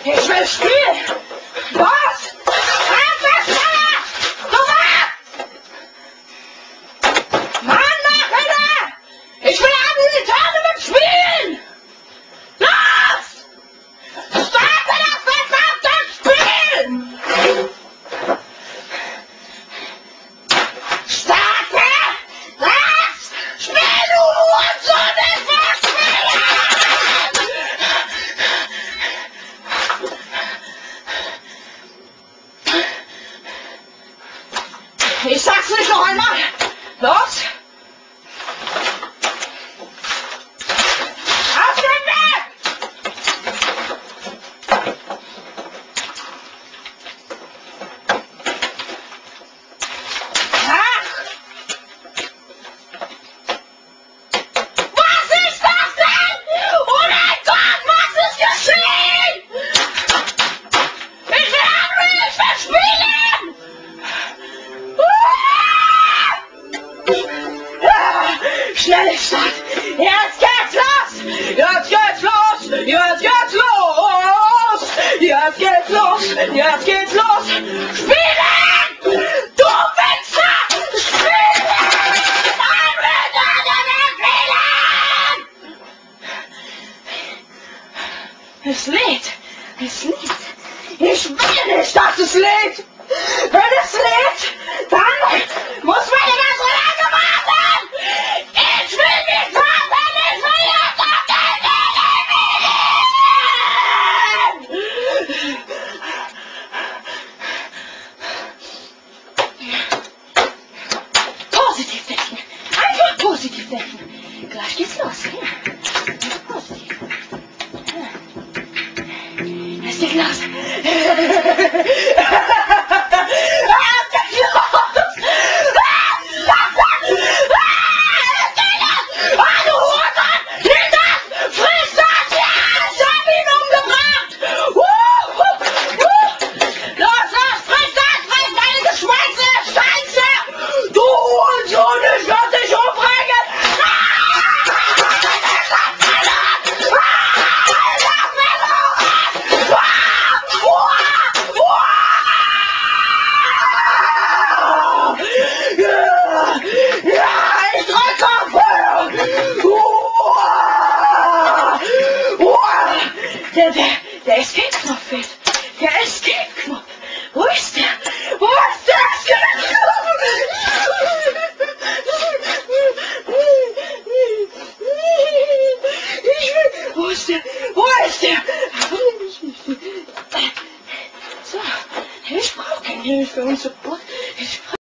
Ich will spielen! Was? Mann, mach wieder! Ich will an die Tournament spielen! Los! Starte das verdammte Spiel! Starte das Spiel, du Hurensohn! Ich will spielen! Ich sag's nicht noch einmal! Los! Schnelle Start! Jetzt geht's los! Jetzt geht's los! Jetzt geht's los! Jetzt geht's los! Jetzt geht's los! Spielen! Du Wichser! Spielen! Es lädt! Es lädt! Ich will nicht, dass es lädt! Wenn es lädt, dann muss man immer so lange warten! Ich will nicht warten! Ich will jetzt auf den Positiv denken! Einfach positiv denken! Gleich geht's los! Ja. Positiv! Ja. Es geht los! Der Escape-Knopf fehlt. Der Escape-Knopf. Wo ist der? Wo ist der Escape-Knopf? Wo ist der? Wo ist der? So, ich brauche keinen Hilfe und Support.